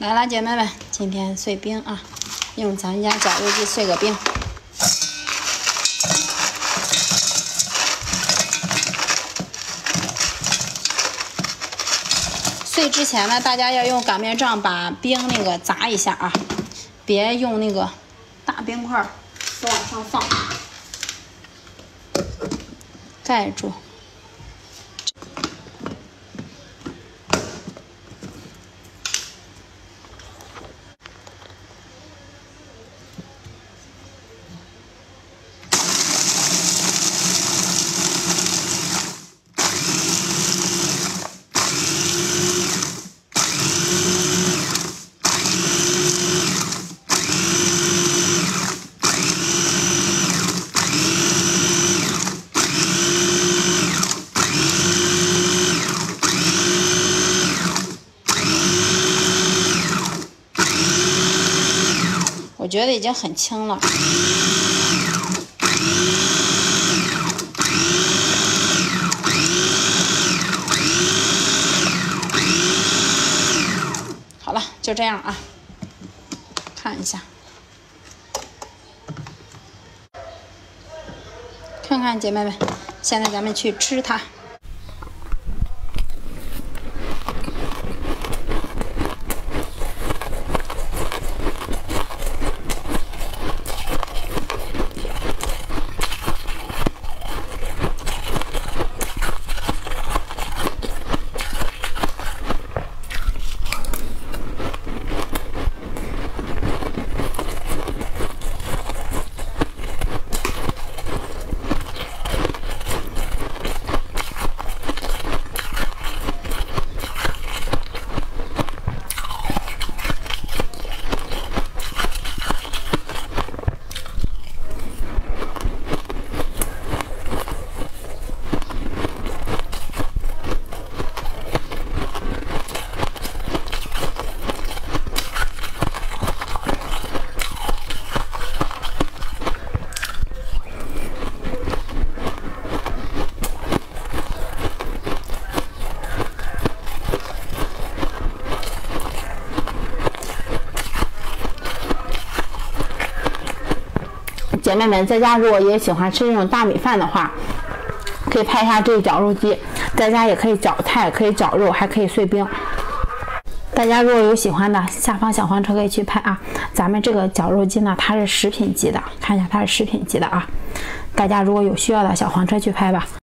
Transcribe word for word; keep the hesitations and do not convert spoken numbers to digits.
来了，姐妹们，今天碎冰啊，用咱家绞肉机碎个冰。碎之前呢，大家要用擀面杖把冰那个砸一下啊，别用那个大冰块都往上放，盖住。 我觉得已经很轻了。好了，就这样啊。看一下，看看姐妹们，现在咱们去吃它。 姐妹们，在家如果也喜欢吃这种大米饭的话，可以拍一下这个绞肉机，在家也可以绞菜，可以绞肉，还可以碎冰。大家如果有喜欢的，下方小黄车可以去拍啊。咱们这个绞肉机呢，它是食品级的，看一下它是食品级的啊。大家如果有需要的，小黄车去拍吧。